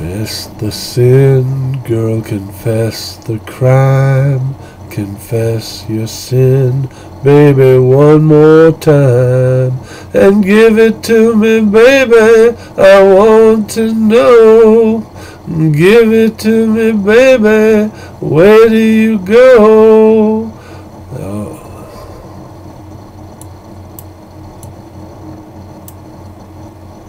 Confess the sin, girl, confess the crime. Confess your sin, baby, one more time. And give it to me, baby, I want to know. Give it to me, baby, where do you go?